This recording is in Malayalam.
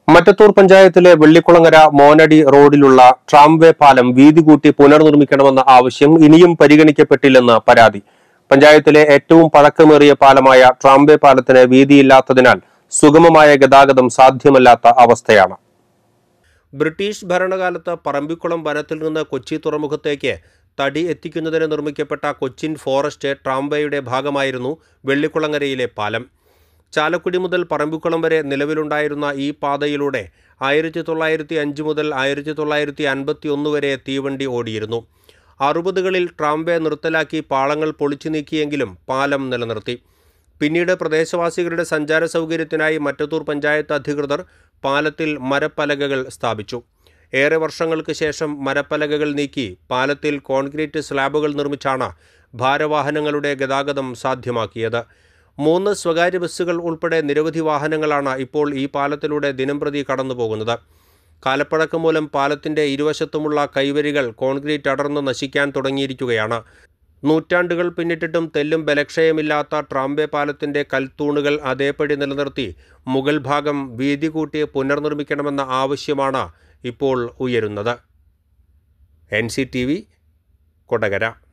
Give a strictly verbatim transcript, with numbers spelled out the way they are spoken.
മറ്റത്തൂർ പഞ്ചായത്തിലെ വെള്ളിക്കുളങ്ങര മോനടി റോഡിലുള്ള ട്രാംവേ പാലം വീതി കൂട്ടി പുനർനിർമ്മിക്കണമെന്ന ആവശ്യം ഇനിയും പരിഗണിക്കപ്പെട്ടില്ലെന്ന് പരാതി. പഞ്ചായത്തിലെ ഏറ്റവും പഴക്കമേറിയ പാലമായ ട്രാംവേ പാലത്തിന് വീതിയില്ലാത്തതിനാൽ സുഗമമായ ഗതാഗതം സാധ്യമല്ലാത്ത അവസ്ഥയാണ്. ബ്രിട്ടീഷ് ഭരണകാലത്ത് പറമ്പിക്കുളം വനത്തിൽ നിന്ന് കൊച്ചി തുറമുഖത്തേക്ക് തടി എത്തിക്കുന്നതിന് നിർമ്മിക്കപ്പെട്ട കൊച്ചിൻ ഫോറസ്റ്റ് ട്രാംവേയുടെ ഭാഗമായിരുന്നു വെള്ളിക്കുളങ്ങരയിലെ പാലം. ചാലക്കുടി മുതൽ പറമ്പിക്കുളം വരെ നിലവിലുണ്ടായിരുന്ന ഈ പാതയിലൂടെ ആയിരത്തി തൊള്ളായിരത്തി അഞ്ച് മുതൽ ആയിരത്തി തൊള്ളായിരത്തി അൻപത്തി ഒന്ന് വരെ തീവണ്ടി ഓടിയിരുന്നു. അറുപതുകളിൽ ട്രാംവേ നിർത്തലാക്കി പാളങ്ങൾ പൊളിച്ചു നീക്കിയെങ്കിലും പാലം നിലനിർത്തി. പിന്നീട് പ്രദേശവാസികളുടെ സഞ്ചാര സൗകര്യത്തിനായി മറ്റത്തൂർ പഞ്ചായത്ത് അധികൃതർ പാലത്തിൽ മരപ്പലകകൾ സ്ഥാപിച്ചു. ഏറെ വർഷങ്ങൾക്ക് ശേഷം മരപ്പലകകൾ നീക്കി പാലത്തിൽ കോൺക്രീറ്റ് സ്ലാബുകൾ നിർമ്മിച്ചാണ് ഭാരവാഹനങ്ങളുടെ ഗതാഗതം സാധ്യമാക്കിയത്. മൂന്ന് സ്വകാര്യ ബസ്സുകൾ ഉൾപ്പെടെ നിരവധി വാഹനങ്ങളാണ് ഇപ്പോൾ ഈ പാലത്തിലൂടെ ദിനംപ്രതി കടന്നുപോകുന്നത്. കാലപ്പഴക്കം മൂലം പാലത്തിൻ്റെ ഇരുവശത്തുമുള്ള കൈവരികൾ കോൺക്രീറ്റ് അടർന്ന് നശിക്കാൻ തുടങ്ങിയിരിക്കുകയാണ്. നൂറ്റാണ്ടുകൾ പിന്നിട്ടിട്ടും തെല്ലും ബലക്ഷയമില്ലാത്ത ട്രാംവേ പാലത്തിൻ്റെ കൽത്തൂണുകൾ അതേപടി നിലനിർത്തി മുകൾ ഭാഗം വീതി കൂട്ടി പുനർനിർമ്മിക്കണമെന്ന ആവശ്യമാണ് ഇപ്പോൾ ഉയരുന്നത്. N C T V Kodakara.